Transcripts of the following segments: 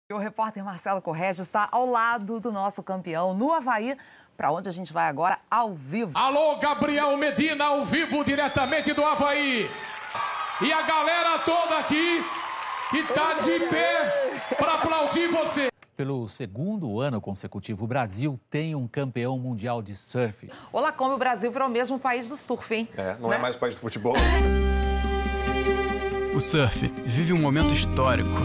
O repórter Marcelo Correggio está ao lado do nosso campeão no Avaí, para onde a gente vai agora ao vivo. Alô, Gabriel Medina, ao vivo, diretamente do Avaí. E a galera toda aqui que tá de pé para aplaudir você. Pelo segundo ano consecutivo, o Brasil tem um campeão mundial de surf. Olá, como o Brasil virou mesmo país do surf, hein? Não é mais o país do futebol. O surf vive um momento histórico.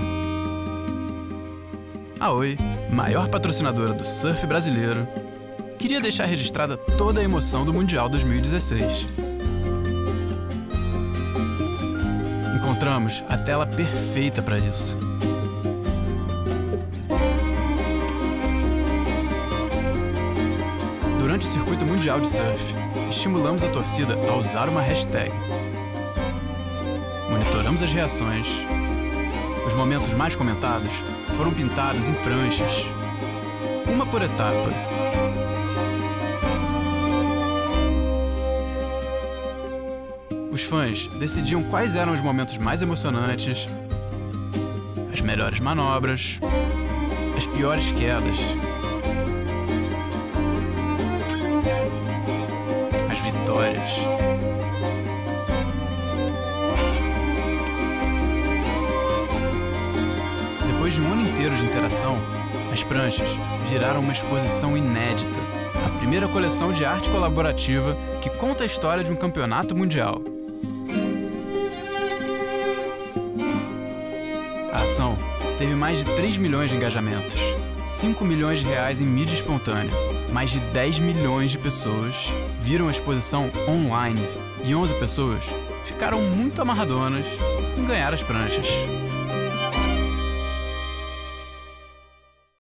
A Oi, maior patrocinadora do surf brasileiro, queria deixar registrada toda a emoção do Mundial 2016. Encontramos a tela perfeita para isso. Durante o circuito mundial de surf, estimulamos a torcida a usar uma hashtag. Monitoramos as reações. Os momentos mais comentados foram pintados em pranchas, uma por etapa. Os fãs decidiam quais eram os momentos mais emocionantes, as melhores manobras, as piores quedas, as vitórias. Depois de um ano inteiro de interação, as pranchas viraram uma exposição inédita, a primeira coleção de arte colaborativa que conta a história de um campeonato mundial. A ação teve mais de 3 milhões de engajamentos, 5 milhões de reais em mídia espontânea, mais de 10 milhões de pessoas viram a exposição online e 11 pessoas ficaram muito amarradonas em ganhar as pranchas.